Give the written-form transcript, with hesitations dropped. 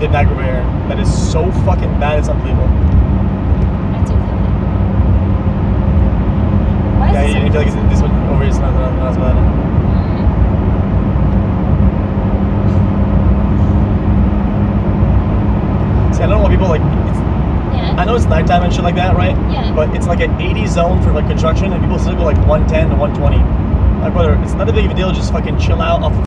the Niagara Air that is so fucking bad, it's unbelievable. That's okay. Why is Yeah, it you feel like this one over here is not as bad. See, I don't know why people like. Yeah. I know it's nighttime and shit like that, right? Yeah. But it's like an 80 zone for like construction, and people still go like 110 to 120. Like, brother, it's not a big of a deal. Just fucking chill out off.